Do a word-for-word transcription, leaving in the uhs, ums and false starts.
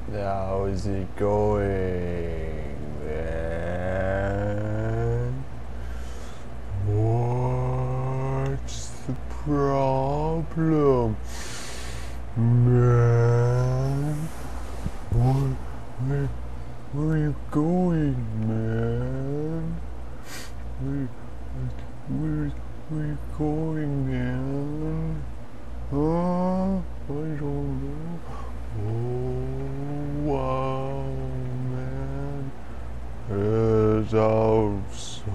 How's it going, man? What's the problem, man? What, where, where are you going, man? Where, where, where are you going, man? Huh? I don't know. Oh, wow, man. It's outside.